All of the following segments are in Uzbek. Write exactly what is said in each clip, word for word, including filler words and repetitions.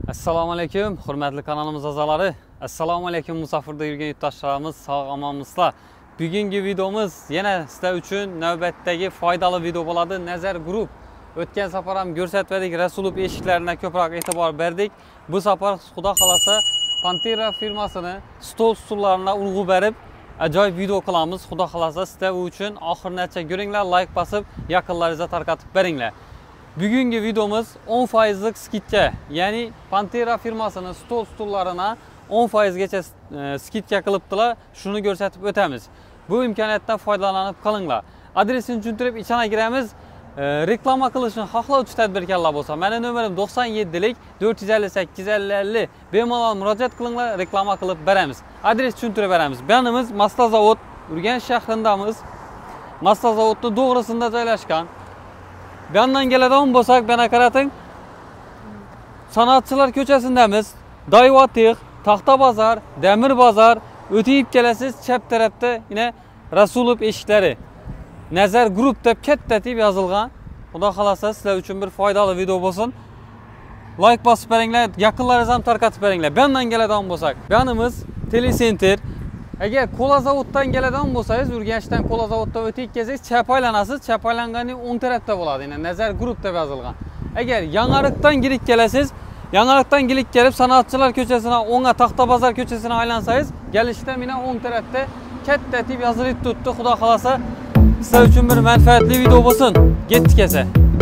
Assalomu alaykum, hurmatli kanalimiz a'zolari. Assalomu alaykum musafirda yurgan yurtdoshlarimiz, sog' omonmisizlar. Bugungi videomiz yana sizlar uchun navbatdagi foydali video bo'ladi. Nazar Group. O'tgan safar ham ko'rsatdik, Rasulov eshiklariga ko'proq e'tibor berdik. Bu safar xudo xolasa Pantera firmasini stol ustullarini urg'u berib, ajoyib video qilamiz. Xudo xolasa sizlar uchun oxirigacha ko'ringlar, like bosib, yaqinlaringizga tarqatib beringlar. Bugungi videomuz o'n foizlik skidka, ya'ni Pantera firmasini stol stullarına o'n foizgacha skidka qilibdilar. Shuni ko'rsatib o'tamiz. Bu imkoniyatdan foydalanib qolinglar. Adresini tushuntirib ichana giramiz. Reklama qilishni xohlovchi tadbirkorlar bo'lsa, meni nomerim to'qson yettilik to'rt yuz ellik sakkiz ellik ellik bemalol murojaat qilinglar, reklama qilib beramiz. Adres tushuntirib beramiz. Yanimiz Maslazavod, Urganch shahrindamiz. Maslazavodning to'g'risida joylashgan. Bu yandan keladigan bo'lsak, bana qarating. San'atçılar ko'chasindamiz. Dayvatix, Taxta bozor, Demir bozor, o'tib kelasiz, chap tarafda yine Rasulov eshiklari. Nazar Group deb katta deb yozilgan. Xudo xolasa sizlar uchun bir foydali video bo'lsin. Like bosib beringlar, yaqinlaringizni ham tarqatib beringlar. Bu yandan keladigan bo'lsak, bu yanimiz Telecenter. Agar Kolazavoddan keladigan bo'lsangiz, Urganchdan Kolazavoddan o'tib kelsangiz, chap aylanasiz, chap aylanganning o'ng tarafda bo'ladi. Ya'ni Nazar Group deb yozilgan. Agar Yanariqdan kirib kelasiz, Yanariqdan kirib kelib San'atçılar ko'chasini, o'ng'a Taxta bozor ko'chasini aylansangiz, kelishda mina o'ng tarafda katta deb yozilib turibdi. Xudo xolasa sizlar uchun bir manfaatli video bo'lsin. Ketdik esa.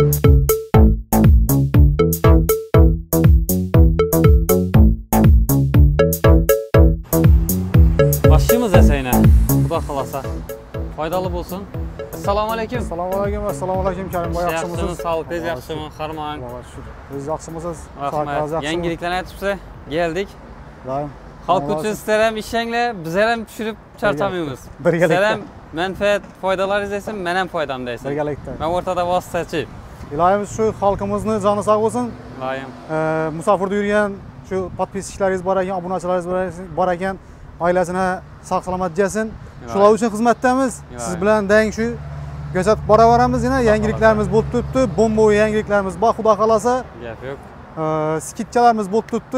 Başımız eseyne. Xudo xolasa foydali bo'lsin. Assalomu alaykum. Assalomu alaykum. Assalomu alaykum Karim boy, yaxshimisiz? Sağlık, tez yaxshimi? Qarmang. Siz yaxshimisiz? Rahmat. Yangiliklarni aytibsiz. Geldik. Doim. Xalq uchun sizlar ham ishinglar, bizlar ham tushirib charchamaymiz. Sizlar ham manfaat, foydalaringiz desin, men ham foydam deysiz. Birgalikda. Men o'rtada vositachi. Ilohimiz shu xalqimizni joni sog' bo'lsin. Ilohim. Musafirda yurgan shu podpischilaringiz bor ekan, obunachilaringiz bor ekan, oilasini sog' salomat yesin. Shular uchun xizmatdamiz. Siz bilan dang shu ko'rsatib boraveramiz. Yana yangiliklarimiz bo'lib turibdi. Bomba yangiliklarimiz bor, xudo xolasa. Gap yo'q. Skidkalarimiz bo'lib turibdi.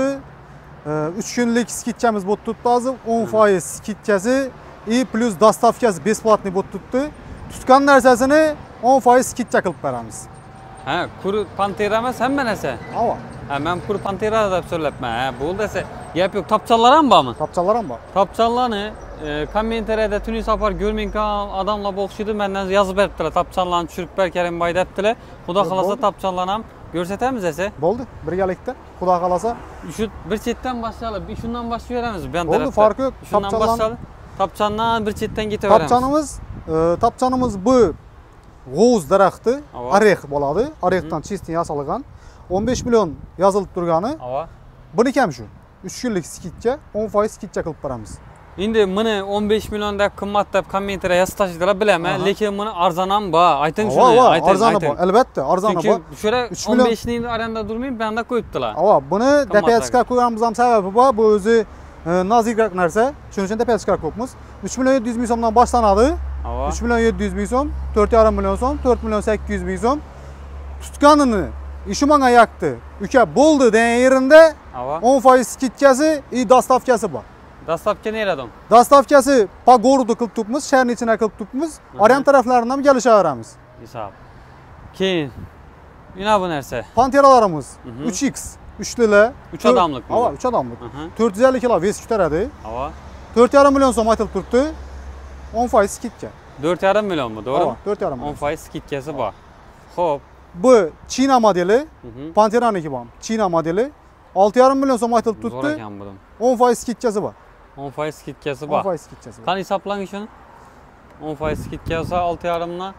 uch kunlik skidkamiz bo'lib turibdi hozir. o'n foiz skidkasi и plus dostavkasi besplatniy bo'lib turibdi. Tutgan narsasini o'n foiz skidka qilib beramiz. Ha, kuru Pantera emas, hamma narsa. Ava. Ha, men kuru Pantera deb so'rabman. Ha, bo'ldi desa, gap yo'q. Topchanlar ham bormi? Topchanlar ham bor. Topchanlarni kommentariyada tuni safar ko'rmayotgan odamlar bo'lishidi, mendan yozib beribdilar. Topchanlarni tushirib ber Karim boy debdilar. Xudo xolasa topchanlarni ham ko'rsatamiz esa. Bo'ldi, birgalikda. Xudo xolasa. Shu bir chetdan boshlaylik, shundan boshlayveramiz bu tarafda. Bo'ldi, farqi yo'q. Shundan boshlaylik. Topchandan bir chetdan ketaveramiz. Topchanimiz, topchanimiz bu g'o'z daraxti, orex bo'ladi. Orexdan chistni yasalgan. o'n besh million yozilib turgani. Ava. Buniki ham shu. uch kunlik skidka, o'n foiz skidka qilib beramiz. Endi buni o'n besh milliondan qimmat deb kommentariya yozishdilar, bilaman, lekin buni arzon ham bor. Ayting shuni, ayting. Arzoni bor, albatta, arzoni bor. Chunki shura o'n besh ning aranda durmayib, banda qo'yibdilar. Ava, buni depetska qo'yamiz ham sababi bor. Bu o'zi nozikroq narsa. Shuning uchun depetska qo'yibmiz. uch million yetti yuz ming so'mdan boshlanadi. uch million yetti yuz ming so'm, to'rt yarim million so'm, to'rt million sakkiz yuz ming so'm. Tutganini ishi menga yoqdi. Uka bo'ldi degan yerinde o'n foiz skidkasi и dostavkasi bor. Dostavka neradon? Dostavkasi po gorodu qilib turibmiz, shaharning ichine qilib turibmiz. Oryan taraflaridan ham kelishaveramiz. Hisob. Keyin yana bu narsa. Panteralarimiz uch x, uchlilar, uch odamlik. Ava, uch odamlik. to'rt yuz ellik kilo ves ko'taradi. Ava. to'rt yarim million so'm aytilib turibdi. o'n foiz skidka. to'rt yarim millionmi, to'g'rimi? to'rt yarim million. o'n foiz skidkasi bor. Xo'p. Bu China modeli, Panteraniki bor. China modeli olti yarim million so'm aytilib turibdi. Zo'r ekan bu. o'n foiz skidkasi bor. o'n foiz skidkasi bor. o'n foiz skidkasi bor. Qani hisoblang shuni? o'n foiz skidkasi olti yarim dan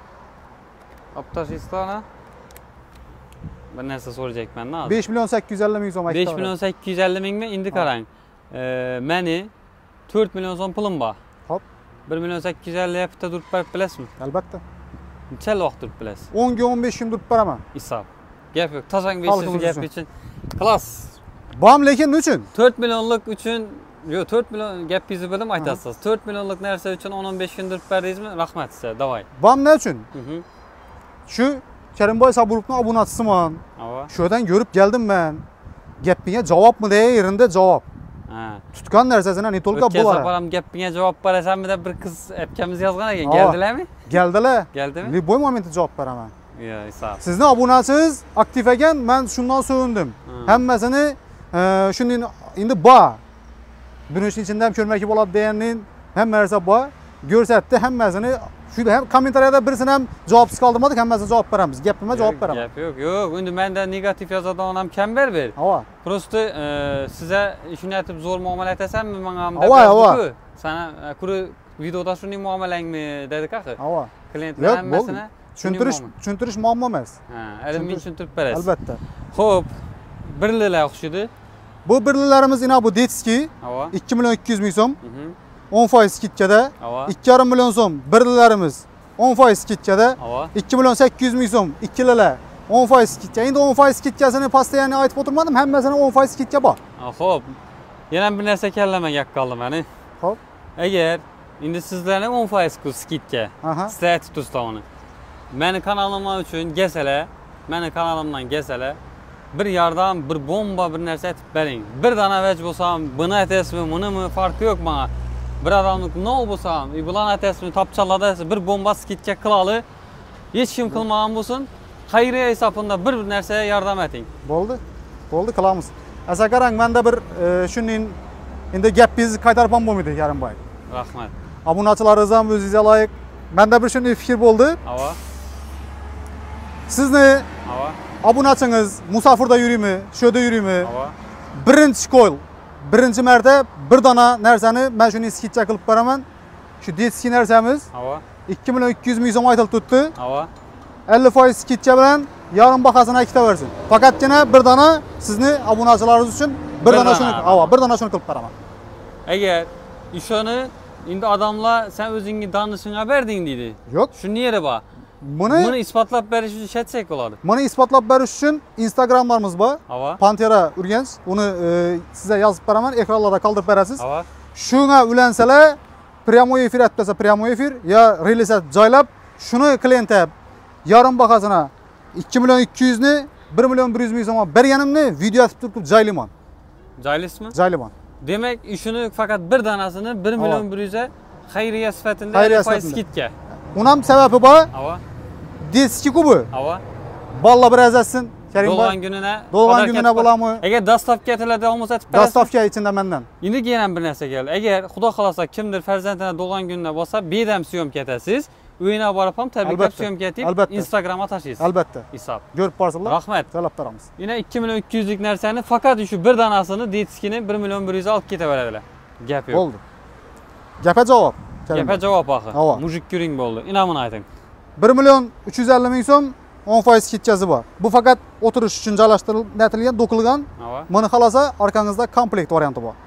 optasistona bir narsa so'rayapman-da. besh million sakkiz yuz ellik ming so'm aytdi. besh million sakkiz yuz ellik mingmi? Endi qarang. Meni to'rt million so'm pulim bor. Hop. bir million sakkiz yuz ellik bitta turib berib bilasizmi? Albatta. Necha vaqt turib bilasiz? o'n ga o'n besh kun turib beraman. Hisob. Gap yo'q. Tozang besh yuz gap uchun. Klass. Bom, lekin uchun? to'rt millionlik uchun, yo'q, to'rt million gapingizni bildim aytasiz. to'rt millionlik narsa uchun o'n o'n besh kun turib berdingizmi? Rahmat sizga, davay. Bom ne uchun? Shu Karimboy Saburovning obunachisiman. Shu yerdan ko'rib keldim men. gapingga javobmi degan yerinde javob. Ha. Tutgan narsasini ne tolga O'tkazib bo'lar. boram gapingga javob berasanmi deb bir qiz apkamiz yozgan ekan. Keldilarmi? Keldilar. Keldimi? Любой momentda javob beraman. Yo, hisob. Sizni obunachisiz aktiv ekan, men shundan so'yindim. Hammasini shundan endi bor. Buning ichida ham ko'rmoqchi bo'ladi deganning hamma narsa bor. Ko'rsatdi hammasini. Shu ham kommentariyada birisini ham javobsiz qoldirmadik, hammasini javob beramiz. Gapimga javob beraman. Gap yo'q, yo'q. Endi menda negativ yozadigan ham kam ber. Ava. Prosta size shuni aytib zo'r muomala etasanmi menga ham Ava, ava. Sana kuri videoda shuni muomalangmi dedik axir. Ava. Klientlar hammasini tushuntirish, tushuntirish muammo emas. Ha, ilmiy tushuntirib berasiz. Albatta. Xo'p, birlilar o'xshidi. Bu birlilarimiz ina bu Detski ikki million ikki yuz ming so'm. on foiz skitkada. ikki yarim million so'm birlilarimiz on foiz skitkada. ikki million sakkiz yuz ming so'm ikkililar on foiz skitka. Endi on foiz skitkasini postoyanni aytib o'tirmadim, hammasini on foiz skitka bor. Xo'p. Yana bir narsa kallama gap qoldi meni. Xo'p. Agar endi sizlarning on foiz ku skitka. Sizlar aytib turibsizlar. Meni kanalim uchun gelsalar, meni kanalimdan gelsalar, bir yordam, bir bomba bir narsa aytib bering. Bir dana vaj bo'lsam, buni aytasizmi, bunimi farqi yo'q menga. Bir adamning no bo'lsam, bulan aytasizmi, topchalarda bir bomba skitka qilali, hech kim qilmagan bo'lsin, xayriya hisobida bir narsa yordam eting. Bo'ldi. Bo'ldi, qilamiz. Asaqarang, menda bir shuning endi gapingizni qaytarib ham bo'lmaydi, Karimboy. Rahmat. Obunachilaringiz ham o'zingizga loyiq. Menda bir shunday fikr bo'ldi. Ava. Sizni Ava. Obunachingiz musofirda yuriymi, sho'da yuriymi? Ava. Birinchi qo'l, birinchi marta bir dona narsani men shuni skitcha qilib beraman. Shu detski narsamiz Ava. ikki million ikki yuz ming so'm aytilib turibdi. Ava. ellik foiz skitcha bilan yarim bahasini aytaversin. Faqatgina bir dona sizni obunachilaringiz uchun bir dona shuni, ava, bir dona shuni qilib beraman. Agar ishoni endi odamlar sen o'zingni danishingga berding deydi. Yo'q. Shuni yeri bor. Buni buni isbotlab berish uchun shetsak bo'ladi. Buni isbotlab berish uchun Instagramlarimiz bor. Pantera Urganch. Uni sizga yozib beraman, ekranlarda qoldirib berasiz. Shunga ulansalar, pryamoy efir atmasa pryamoy efir ya relisat joylab, shuni klientga yarim bahasini ikki million ikki yuz ni bir million bir yuz ming so'm berganimni video atib turib joylayman. Joylaysizmi? Joylayman. Demak, ishini faqat bir danasini bir million bir yuz ga xayriya sifatida foiz skitga. Unam sababi bor. Ava. Detski kubi. Ava. Balla bir azatsin. Karim Dolgan gününe. Dolgan gününe bo'ladimi? Agar dastavka etiladigan bo'lsa aytib berasiz. Dastavka ichida mendan. Endi yana bir narsa keldi. Agar xudo xolasa kimdir farzandini dolgan kunida bo'lsa, bedam syomka etasiz. Uyina borib ham tabriklab syomka etib Instagramga tashlaysiz. Albatta. Hisob. Ko'rib borsizlar. Rahmat. Talab beramiz. Yana ikki million ikki yuz lik narsani faqat shu bir danasini detskini bir million bir yuz olib ketaveradilar. Gap yo'q. Bo'ldi. Gapga javob. Gapga javob axir. Mujik kuring bo'ldi. Inamini ayting. bir million uch yuz ellik ming so'm on foiz skitchasi bor. Bu faqat o'tirish uchun joylashtirilgan, do'qilgan. Buni xolasa orqangizda komplekt varianti bor.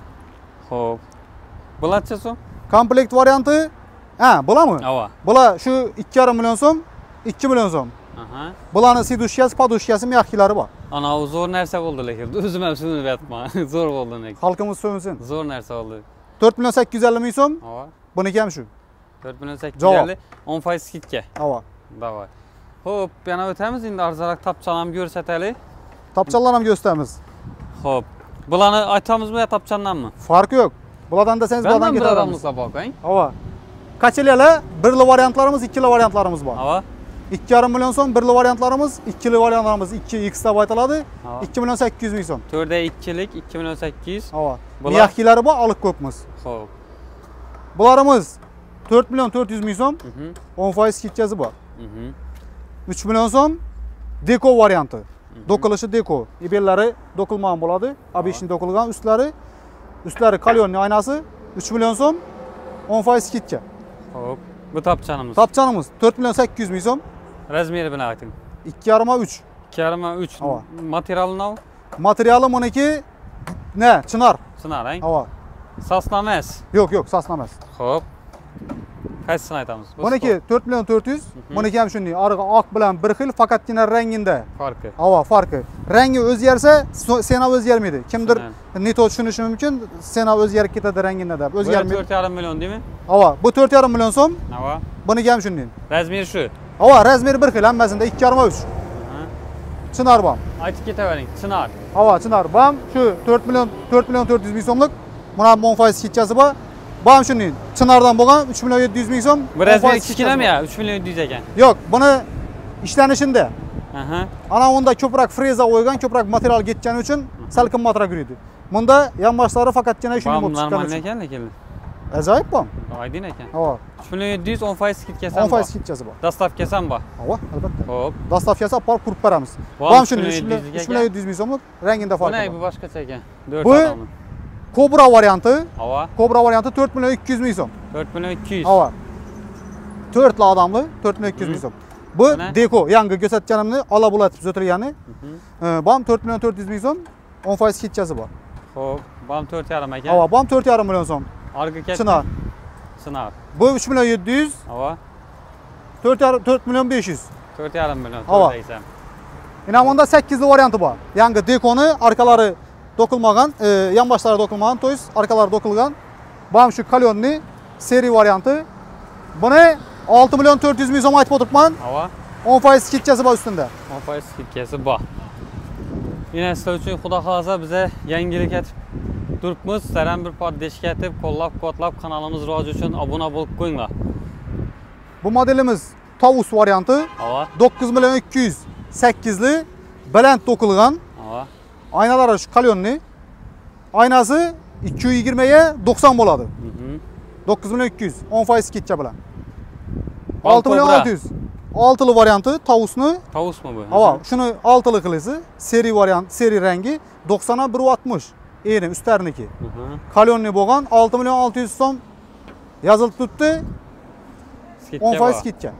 Xo'p. Bularchi so'm? Komplekt varianti, ha, bo'ladimi? Ava. Bular shu ikki yarim million so'm, ikki million so'm. Aha. Bularning sidushkasi, podushkasi, miyaqilari bor. Ana, u zo'r narsa bo'ldi lekin. O'zim ham shuni aytman. Zo'r bo'ldi lekin. Xalqimiz so'nsin. Zo'r narsa bo'ldi. to'rt million sakkiz yuz ellik ming so'm. Ava. Buniki ham shu. to'rt million sakkiz yuz ellik on foiz skitga. Ava. Davay. Xo'p, yana o'tamiz endi arzonroq topchalar ham ko'rsataylik. Topchalar ham ko'rsatamiz. Xo'p. Bularni aytamizmi yo topchandanmi? Farqi yo'q. Bulardan desangiz bulardan ketaveramiz. Boqing. Ava. Qachililar, birli variantlarimiz, ikkili variantlarimiz bor. Ava. ikki yarim million so'm birli variantlarimiz, ikkili variantlarimiz ikki x deb aytiladi. ikki million sakkiz yuz ming so'm. to'rtda ikkilik ikki million sakkiz yuz. Ava. Miyaqilari bor, oliq ko'pmiz. Xo'p. Bularimiz to'rt million to'rt yuz ming so'm. on foiz skitchasi bor. uch million so'm deko varianti. Do'qilishi deko. Ibellari do'qilmagan bo'ladi. Abishni do'qilgan ustlari, ustlari kalyonni oynasi uch million so'm on foiz skitcha. Xo'p. Bu topchanimiz. Topchanimiz to'rt million sakkiz yuz ming so'm. Razmeri bilan ayting. ikki yarim ga uch. ikki yarim ga uch. Materiali nima? Materiali buniki ne? Chinar. Chinar, ha? Ava. Sosna emas. Yo'q, yo'q, sosna emas. Xo'p. Qaysini aytamiz? Buniki to'rt million to'rt yuz. Buniki ham shunday. Arig'i oq bilan bir xil, faqatgina ranginda farqi. Ava, farqi. Rangi o'zgarsa, sena o'zgarmaydi. Kimdir neto tushunishi mumkin, sena o'zgarib ketadi ranginda deb. O'zgarmaydi. to'rt yarim million deymi? Ava, bu to'rt yarim million so'm. Ava. Buniki ham shunday. Razmeri shu. Ava, razmeri bir xil, hammasida ikki yarim ga uch. Çınar bam. Aytib ketavering, Çınar. Hava Çınar bam. Şu dört milyon dört milyon dört yüz ming so'mlik. Buna on foiz skidkasi bor. Bam shuning Çınardan bo'lgan uch million yetti yuz ming so'm. Biraz bir kichkinami ya? uch million yetti yuz ekan. Yo'q, buni ishlanishida. Aha. Ana unda ko'proq freza qo'ygan, ko'proq material ketgani uchun sal qimmatroq yuradi. Bunda yonboshlari faqatgina shunday bo'lib chiqqan. Normal ekan lekin. Ajoyib bom. Oydin ekan. Hava. uch million yetti yuz on foiz skidkasi ham on foiz skidkasi bor. Dastavkasi ham bor. Hava, albatta. Hop. Dastavkasi olib borib qurib beramiz. Bam shuning uch million yetti yuz ming so'mlik rangida farqi bor. Bu boshqacha ekan. Bu Cobra varianti. Hava. Cobra varianti to'rt million ikki yuz ming so'm. to'rt million ikki yuz. Hava. to'rtli odamli to'rt million ikki yuz ming so'm. Bu deko yangi ko'rsatganimni ola bo'latib o'tirgani. Bam to'rt million to'rt yuz ming so'm. on foiz skidkasi bor. Xo'p, bam to'rt yarim ekan. Hava, bam to'rt yarim million so'm. Arga ketdi. Çınar. Çınar. Bu uch million yetti yuz. Hava. to'rt million besh yuz. to'rt yarim million Hava. desam. Yine bunda sekkizli varianti bor. Yangi dekoni arkalari dokulmagan, e, yonboshlari dokulmagan, to есть arkalari dokilgan. Bam shu kalyonni seri varianti. Buni olti million to'rt yuz ming so'm aytib o'tiribman. Hava. on foiz skidkasi bor ustunda. on foiz skidkasi bor. Yine sizlar uchun xudo xolasa bize yangilik etib turibmiz. Sizlar bir par deshka etib, qo'llab-quvvatlab kanalimiz rivoji uchun obuna bo'lib qo'yinglar. Bu modelimiz Tavus varianti. Hava. dokuz million ikki yuz sakkizli baland dokilgan. Hava. Aynalari shu kalyonni. Aynasi ikki yuz yigirmaga dokson bo'ladi. dokuz million ikki yuz on foiz skidka bilan. olti million olti yuz. oltili varianti Tavusni. Tavusmi bu? Hava, shuni oltili qilasiz. Seri variant, seri rangi doksan bir oltmish. Eni ustlarniki. Kalyonni bo'lgan olti million olti yuz so'm yozilib turibdi. on foiz skidka.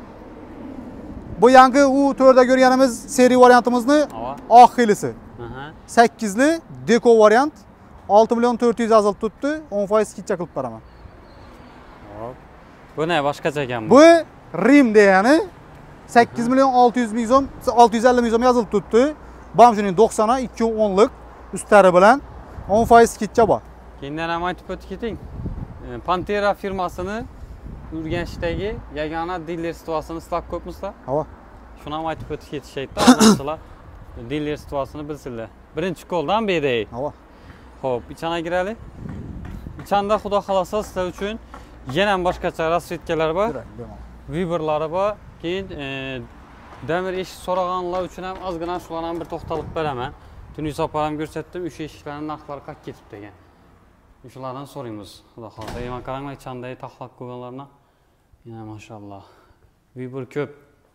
Bu yangi u to'rtda ko'rganimiz seri variantimizni oq xilisi. sakkizli deko variant olti million to'rt yuz yozilib turibdi. on foiz skidka qilib beraman. Hop. Bu ne boshqacha ekan bu? Bu Rim degani sakkiz million olti yuz ming so'm, olti yuz ellik ming so'm yozilib turibdi. Bam shuning doksani ikki o'nlik ustlari bilan on foiz skidka bor. Keyindan ham aytib o'tib keting. Pantera firmasini Urganchdagi yagona diler situasini istab ko'pmizlar? Hava. Shuni ham aytib o'tib ketishaydi. Odamlar diler situasini bilsinlar. Birinchi qo'ldan beray. Hava. Xo'p, ichana giraylik. Ichanda xudo xolasa sizlar uchun yana boshqacha rasvetkalar bor. Viberlari bor. Keyin demir eshik so'raganlar uchun ham ozgina shularni ham bir to'xtalib beraman. Tunis oparam ko'rsatdim, o'sha eshiklarning narxlari qancha ketib degan. Shulardan so'raymiz. Xudo xolasa. Mana qaranglar ichandagi taxlab qo'yganlarni. Yana mashallah. Viber ko'p.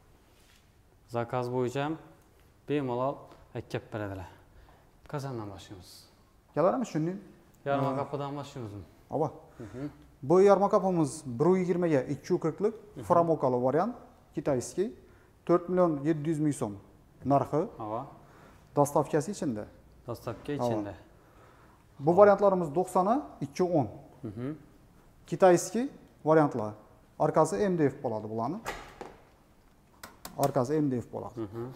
Zakaz bo'yicha ham bemalol akkab beradilar. Qazandan boshlaymiz. Kelarmi shunday? Yarma kapıdan başlayamiz. Hava. Bu yarma kapımız bir yuz yigirmaga ikki yuz qirqlik framokalı variant, Kitayski. to'rt million yetti yuz ming so'm narxi. Hava. Dastavkasi içinde. Dastavka içinde. Bu variantlarımız doksana ikki o'n. Kitayski variantlar. Arkası M D F bo'ladi bularning. Arkası M D F bo'ladi.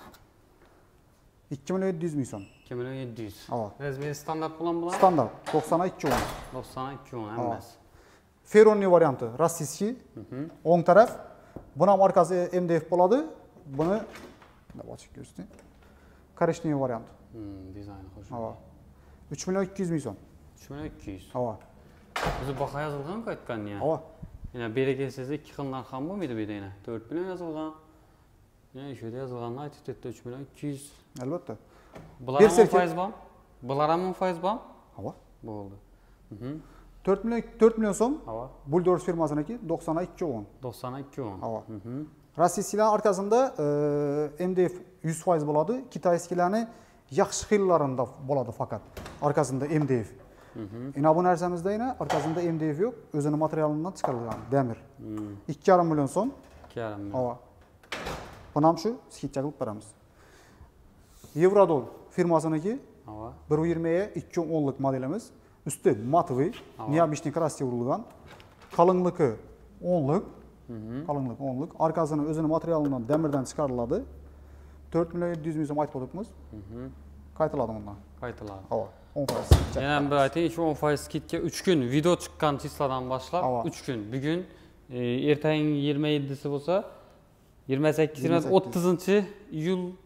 ikki million yetti yuz ming so'm. ikki million yetti yuz. Hava. Razmeri standart bulan bulan? Standart. doksana ikki o'n. doksana ikki o'n emas. Ferroni variantı. Rossiyskiy. O'ng taraf. Buni ham arkasi M D F bo'ladi. Buni nima ochib ko'rsatdim. Korishniy variant. Hmm, dizayni xo'sh. Hava. uch million ikki yuz ming so'm. uch million ikki yuz. Hava. O'zi baho yozilgan-ku aytgan ya. Hava. Yana beri kelsangizda ikki xil narx ham bo'lmaydi bu yerda yana. to'rt million yozilgan. Yana shu yerda yozilganini aytib ketdi uch million ikki yuz. Albatta. Bular ham on foiz bormi? Bular ham on foiz bormi? Hava. Bo'ldi. to'rt million to'rt million so'm. Hava. Bulldozer firmasiniki doksana ikki o'n. doksana ikki o'n. Hava. Rossiyskilar arkasında e, M D F yüz foiz bo'ladi. Kitayskilarni yaxshi xillarında bo'ladi faqat. Arkasında M D F. Ina bu narsamizda ina arkasında M D F yo'q, o'zini materialidan chiqarilgan demir. ikki yarim million so'm. ikki yarim million. Hava. Buni ham shu skidcha qilib beramiz. Eurodol firmasiniki Hava. bir yuz yigirmaga ikki o'nlik modelimiz. Üstü matvi, neobishniy krasga urilgan. Qalinligi o'nlik. Qalınlıq o'nlik. Arkasını o'zini materialidan demirdan chiqariladi. to'rt million yetti yuz ming so'm aytib o'tibmiz. Qaytiladi bundan. Qaytiladi. Hava. on foiz. Yana bir aytaylik, shu on foiz skidga uch kun video chiqqan chisladan boshlab uch kun. Bugun ertangi yigirma yettisi bo'lsa, yigirma sakkiz, yigirma o'ttizinchi iyul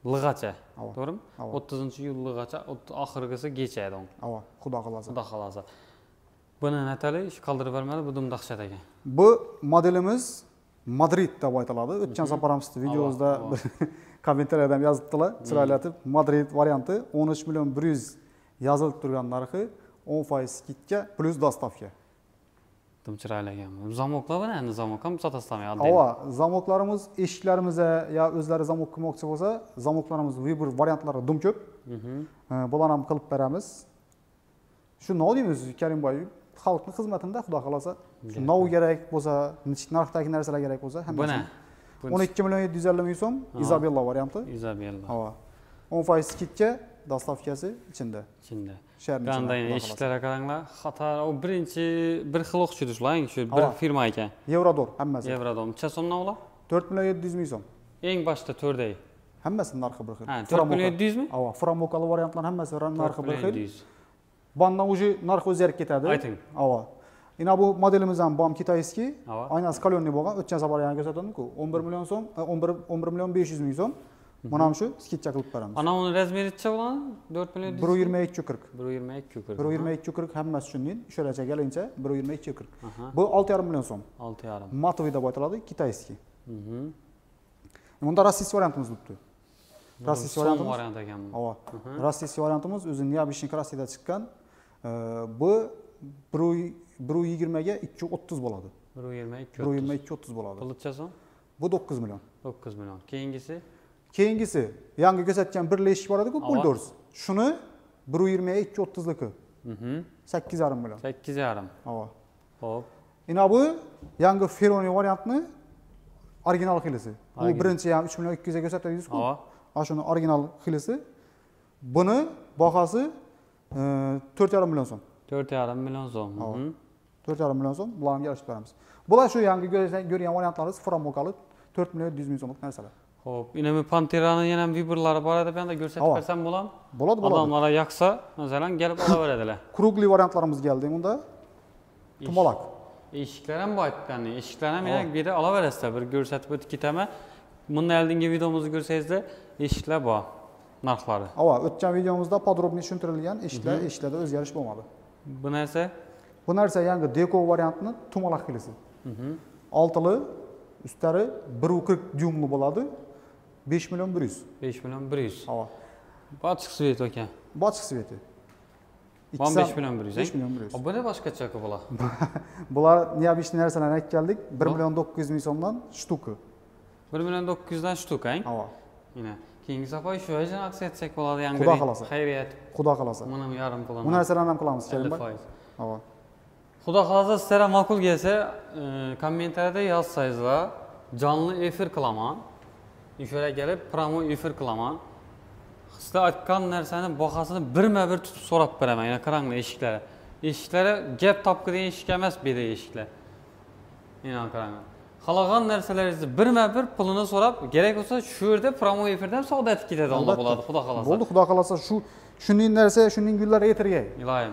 yılgacha. Ava. To'g'rimi? Ava. o'ttizinchi iyulgacha, oxirgisi kechadi. Ava, xudo xolasa. Xudo xolasa. Buni Natali ish qoldirib bermadi, bu dum dahshat ekan. Bu modelimiz Madrid deb aytiladi. O'tgan safarimizda videomizda kommentariyada yozibdilar, chiroyli etib. Madrid varianti o'n uch million bir yuz yozilib turgan narxi o'n foiz skidka plus dostavka. Dum chiroyli ekan. Zamoklar buni endi zamok ham sotasizmi? Ava, zamoklarimiz eshiklarimizga yo o'zlari zamok qilmoqchi bo'lsa, zamoklarimiz vibr variantlari dum ko'p. Bularni ham qilib beramiz. Shu nima deymiz, Karimboy? Xalqning xizmatida xudo xolasa, nov kerak bo'lsa, nechta narxdagi narsalar kerak bo'lsa, hammasi. o'n ikki million yetti yuz ellik ming so'm Isabella varianti. Isabella. Ava. o'n foiz skidka, dostavkasi ichida. Ichida. Qanday eshiklarga qaranglar, xatar, o birinchi bir xil o'xshaydi shular, shu bir firma ekan. Eurodor hammasi. Eurodor. Necha so'mdan ular? to'rt million yetti yuz ming so'm. Eng boshda to'rtday. Hammasi narxi bir xil. Ha, to'rt million yetti yuz mi? Ava, framokal variantlar hammasi narxi bir xil. Bundan уже narx o'zgarib ketadi. Ayting. Ava. Ina bu modelimiz ham bom kitayskiy. Aynasi qalyonni bo'lgan. O'tgan safar yana ko'rsatdim-ku. o'n bir million so'm, o'n bir million besh yuz ming so'm. Mana ham shu skidcha qilib beramiz. Ana uni razmeri necha bo'ladi? to'rt million bir yigirma ikki qirq. bir yigirma ikki qirq. bir yigirma ikki qirq hammasi shundan. Shuracha kelincha bir yigirma ikki qirq. Bu olti yarim million so'm. olti yarim. Matoviy deb aytiladi, kitayskiy. Mhm. Bunda rossiyskiy variantimiz bo'libdi. Rossiyskiy variantimiz. variant ekan bu. Ava. Rossiyskiy variantimiz o'zi Nyabishnik Rossiyada chiqqan. Bu bir yigirma ga ikki o'ttiz bo'ladi. bir yigirma ikki bir yigirma ikki o'ttiz bo'ladi. Pulcha so'm? Bu to'qqiz million. to'qqiz million. Keyingisi? Keyingisi yangi ko'rsatgan bir eshik bor edi-ku, Bulldoors. Shuni bir yigirma ikki o'ttizliki. Mhm. sakkiz yarim million. sakkiz yarim. Ava. Xo'p. Ina bu yangi Ferroni variantni original xilisi. Bu birinchi ham uch million ikki yuz ga ko'rsatdingiz-ku. Ava. Ana shuni original xilisi. Buni bahasi to'rt yarim million so'm. to'rt yarim million so'm. Mhm. to'rt yarim million so'm bularni yarashib beramiz. Bular shu yangi ko'rgan variantlarimiz framokali to'rt million yetti yuz ming so'mlik narsalar. Xo'p, ina bu Pantera'ning yana vibrlari bor edi, bunda ko'rsatib bersam bo'ladimi? Bo'ladi, bo'ladi. Odamlar yoqsa, masalan, kelib olaveradilar. Krugli variantlarimiz keldi bunda. Tumalak. Eshiklar ham bor aytgani, eshiklar ham yana bir yerda olaverasizlar. Bir ko'rsatib o'tib ketaman. Bundan oldingi videomizni ko'rsangizda eshiklar bor. Narxlari. Ava, o'tgan videomizda podrobniy tushuntirilgan eshiklar, eshiklarda o'zgarish bo'lmadi. Bu narsa? Bu narsa yangi deko variantini tumalak xilisi. Mhm. Oltili, ustlari bir qirq dyumli bo'ladi. besh million bir yuz. besh million bir yuz. Ava. Bochiq svet ekan. Bochiq sveti. o'n besh million bir yuz. besh million bir yuz. Bu ne boshqacha bular? Bular niyabishli narsalarni aytib keldik. bir million to'qqiz yuz ming so'mdan shtuki. bir million to'qqiz yuz dan shtuka, ha? Ava. Mana keyingi safar shu yerdan aksiya etsak bo'ladi yangi. Xudo xolasa. Xayriyat. Xudo xolasa. Buni yarim pulini. Bu narsalarni ham qilamiz, Karimboy. Ava. Xudo xolasa sizlarga ma'qul kelsa, kommentariyada yozsangizlar, jonli efir qilaman. Ishora kelib, promo efir qilaman. Sizlar aytgan narsani bahosini birma-bir tutib so'rab beraman. Yana qaranglar eshiklar. Eshiklar gap topqidigan eshik emas, beda eshiklar. Yana qaranglar. Xalagan narsalaringizni birma-bir pulini so'rab, kerak bo'lsa shu yerda promo efirda ham savdo etib ketadi, Alloh bo'ladi, xudo xolasa. Bo'ldi, xudo xolasa shu shuning narsa, shuning gullari yetirgay. Iloyim.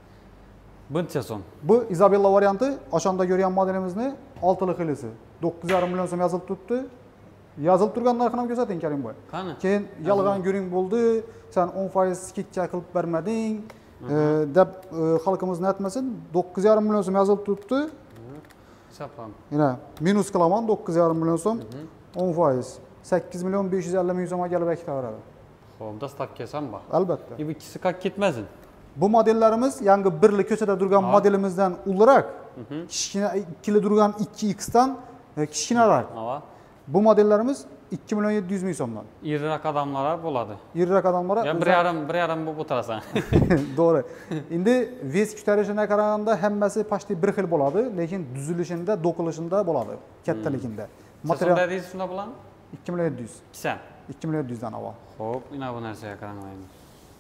Buncha so'm. Bu Isabella varianti, o'shanda ko'rgan modelimizni oltili xilisi. to'qqiz yarim million so'm yozilib turibdi. Yozilib turgan narxini ham ko'rsating, Karimboy. Qani? Keyin yolg'on guring bo'ldi, sen o'n foiz skidcha qilib bermading, deb xalqimizni aytmasin, to'qqiz yarim million so'm yozilib turibdi. Hisoblam. Mana minus qilaman to'qqiz yarim million so'm, o'n foiz sakkiz million besh yuz ellik ming so'mga kelib ketaveradi. Xo'p, dastavkasi ham bor. Albatta. Bu ikkisi qaq ketmasin. Bu modellarimiz yangi birli ko'chada turgan modelimizdan ulug'roq, kichkina ikkili turgan ikki x dan kichkinaroq. Bu modellarimiz ikki million yetti yuz ming so'mdan. Iriroq odamlar bo'ladi. Iriroq odamlar. Ya bir yarim, bir yarim bo'lib o'tirasan. To'g'ri. Endi ves ko'tarishine qaraganda hammasi pashti bir xil bo'ladi, lekin tuzilishida, do'qilishida bo'ladi, kattaligida. Material deysiz shunda bilan? ikki million yetti yuz. Kisan? ikki million yetti yuz dan ava. Xo'p, mana bu narsaga qaranglaymiz.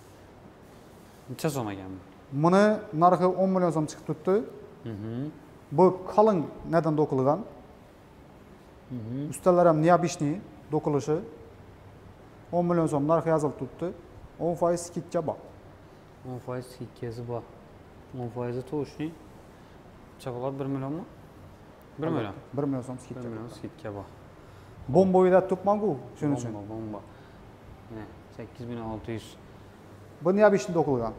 Necha so'm ekan bu? Buni narxi o'n million so'm chiqib turibdi. Mhm. Bu qalin nadan do'qilgan. Mhm. Ustalar ham niyabishni do'qilishi. o'n million so'm narxi yozilib turibdi. o'n foiz skidcha bor. o'n foiz skidkasi bor. o'n foiz to'shni. Necha bo'ladi? bir millionmi? bir million. bir million so'm skidcha. bir million skidka bor. Bomboyda turibman-ku, shuning uchun. Bomba, bomba. sakkiz ming olti yuz. Bu niye bir işinde okulgan?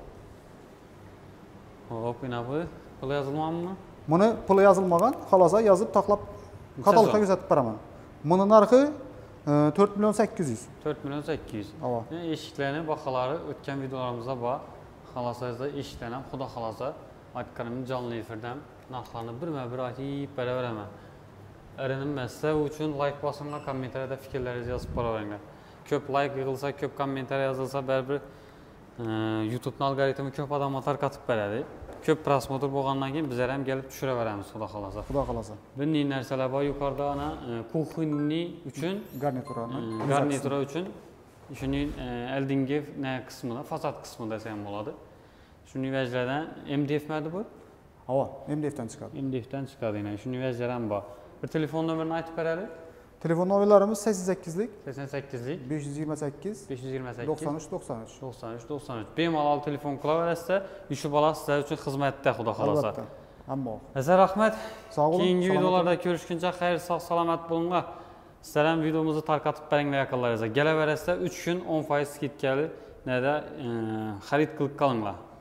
Hop, yine bu. Pul yazılmamı? Bunu pulu yazılmagan, xalasa yazıp taklap katalogda gözetip baraman. Bunun narxı dört milyon sekiz yüz. dört milyon sekiz yüz. Ava. Eşiklerini bakaları ötken videolarımıza bak. Xalasayızda eşiklenen, xuda xalasa Aytkanımın canlı efirdən narxlarını bir-bir aytib bərabər əmə. Ərinin məsələ üçün like basınlar, kommentariyada fikirlərinizi yazıb para verin. Köp like yığılsa, köp kommentariya yazılsa, bərabər YouTube'un algoritmi köp adam atar katıb bərədir. Köp prosmotr boğandan ki bizə həm gəlib düşürə verəmiz xuda xalasa. Xuda xalasa. Bir nərsələr var yukarıda ana kuxunni üçün garnitura garnitura üçün şunun eldingi nə qismında, fasad qismında desəm oladı. Şunun vəclərdən M D F mədir bu? Ava, M D F'dən çıxardı. M D F'dən çıxardı yine. Şunun vəclərən var. Bir telefon nömrəni aytıb bərəli? Telefon nömrələrimiz səksən səkkizlik, səksən səkkizlik, beş yüz iyirmi səkkiz, beş yüz iyirmi səkkiz, doxsan üç doxsan üç. doxsan üç doxsan üç. Bemalal telefon klavərəsə, yüşü bala sizə üçün xidmətdə xuda xalasa. Əlbəttə. Amma o. Əzər Əhməd, Sağ olun. keyingi videolarda görüşküncə xeyir, sağ, salamət bulunlar. İstərəm videomuzu tarqatıb bərənglə yaxınlarınıza. Gələ verəsə üç gün on faiz skit gəlir, nə də xarid qılıq qalınlar.